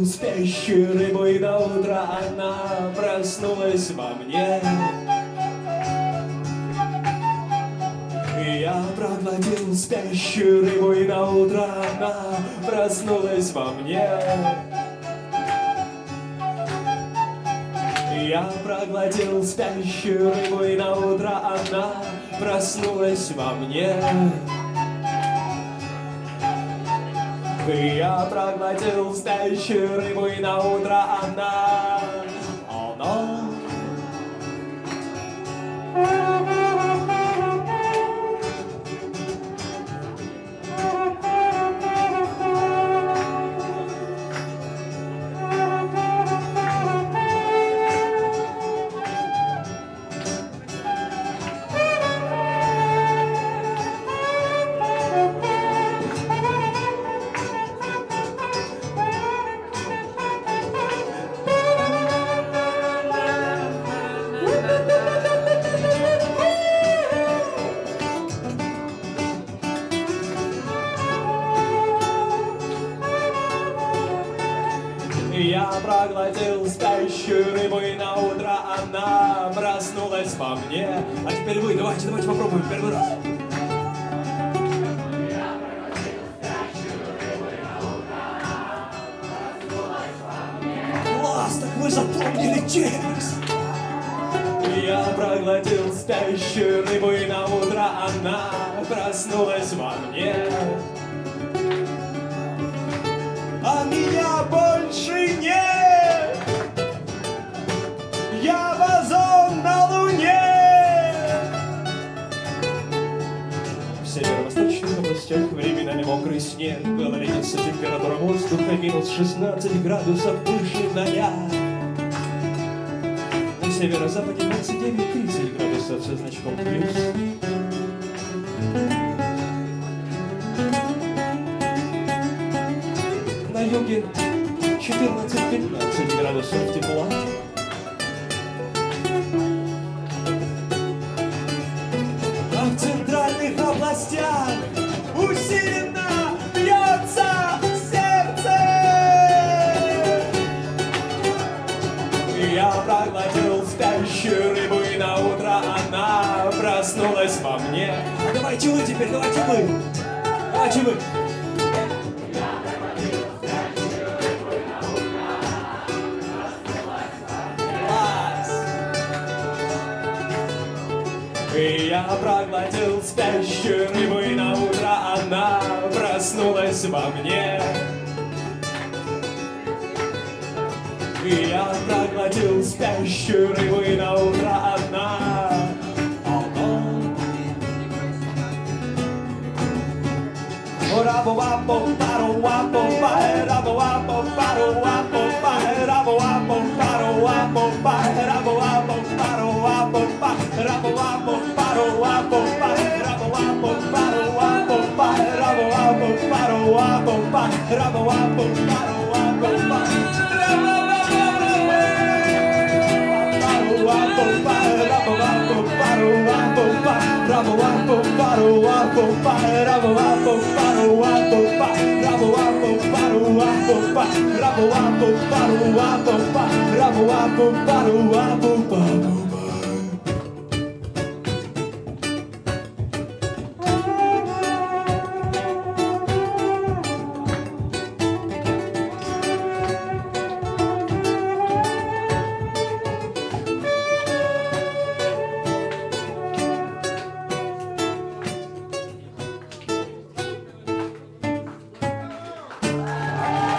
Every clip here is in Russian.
проглотил спящую рыбу, и на утро она проснулась во мне. Я проглотил спящую рыбу, и на утро она проснулась во мне. Я проглотил спящую рыбу, и на утро она проснулась во мне. Я проглотил спящую рыбу, и на утро она... Oh, no. Я проглотил спящую рыбу, и на утро она проснулась во мне. А теперь вы, давайте попробуем первый раз. Я проглотил спящую рыбу, и на утро она проснулась во мне. Класс, так вы запомнили текст. Я проглотил спящую рыбу, и на утро она проснулась во мне. А меня больше нет. Я бозон на Луне. В северо-восточных областях временами мокрый снег. Говорится, температура воздуха минус 16 градусов выше 0. На северо-западе 29-30 градусов со значком плюс. На юге 14-15 градусов тепла. А в центральных областях усиленно бьется сердце. Я проглотил спящую рыбу, и на утро она проснулась во мне. Давайте вы теперь, давайте вы. Давайте вы. Я проглотил спящую рыбу, и на утро она проснулась во мне. Я проглотил спящую рыбу, и на утро она...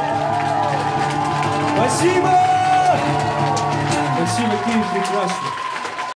Спасибо! Спасибо, Киев, прекрасно.